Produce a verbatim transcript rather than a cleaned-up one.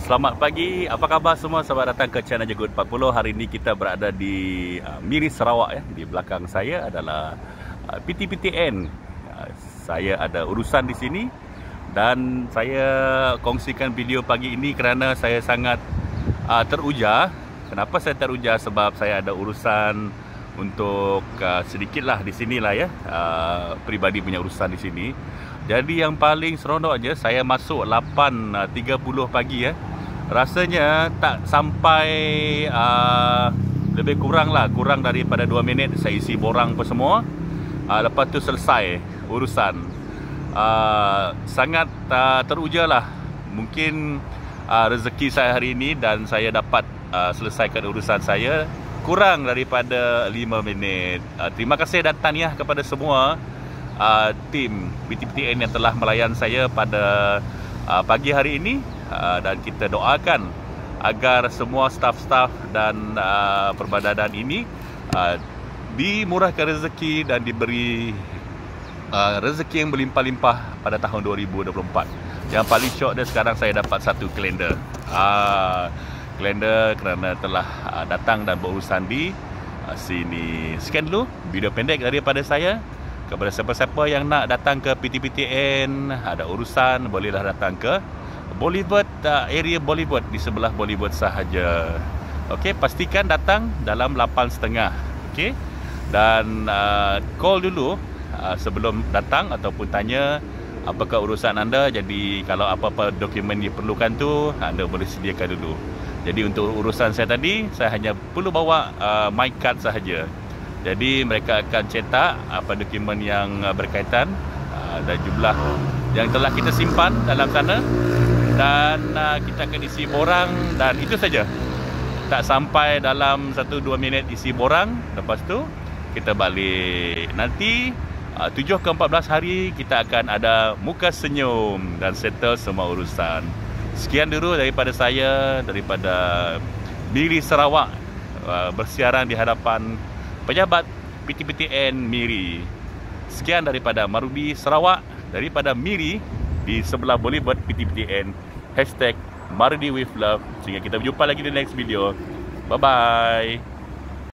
Selamat pagi, apa khabar semua? Selamat datang ke channel Jagut empat puluh. Hari ini kita berada di uh, Miri, Sarawak ya. Di belakang saya adalah uh, P T P T N. Uh, saya ada urusan di sini dan saya kongsikan video pagi ini kerana saya sangat uh, teruja. Kenapa saya teruja? Sebab saya ada urusan untuk uh, sedikitlah di sinilah ya. Uh, peribadi punya urusan di sini. Jadi yang paling seronok aja saya masuk lapan tiga puluh pagi ya. Rasanya tak sampai uh, lebih kurang lah, kurang daripada dua minit saya isi borang apa semua. Uh, lepas tu selesai urusan. Uh, sangat uh, teruja lah. Mungkin uh, rezeki saya hari ini dan saya dapat uh, selesaikan urusan saya kurang daripada lima minit. Uh, terima kasih dan tahniah kepada semua Uh, tim P T P T N yang telah melayan saya pada uh, pagi hari ini, uh, dan kita doakan agar semua staf-staf dan uh, perbadanan ini uh, dimurahkan rezeki dan diberi uh, rezeki yang berlimpah-limpah pada tahun dua ribu dua puluh empat. Yang paling syok dia sekarang saya dapat satu kalender uh, kalender kerana telah uh, datang dan berurusan di uh, sini. Sekian dulu video pendek daripada saya. Kepada siapa-siapa yang nak datang ke P T P T N, ada urusan, bolehlah datang ke Bollywood, uh, area Bollywood, di sebelah Bollywood sahaja. Okey, pastikan datang dalam lapan tiga puluh. Okey. Dan uh, call dulu uh, sebelum datang ataupun tanya apakah urusan anda. Jadi kalau apa-apa dokumen diperlukan tu, anda boleh sediakan dulu. Jadi untuk urusan saya tadi, saya hanya perlu bawa uh, my card sahaja. Jadi mereka akan cetak apa dokumen yang berkaitan uh, dan jumlah yang telah kita simpan dalam sana, dan uh, kita akan isi borang, dan itu saja. Tak sampai dalam satu dua minit isi borang. Lepas tu kita balik. Nanti uh, tujuh ke empat belas hari kita akan ada muka senyum dan settle semua urusan. Sekian dulu daripada saya, daripada Miri, Sarawak, uh, bersiaran di hadapan pejabat P T P T N Miri. Sekian daripada Marubi, Sarawak, daripada Miri di sebelah Bollywood P T P T N. Hashtag Marudi with Love. Sehingga kita berjumpa lagi di next video. Bye bye.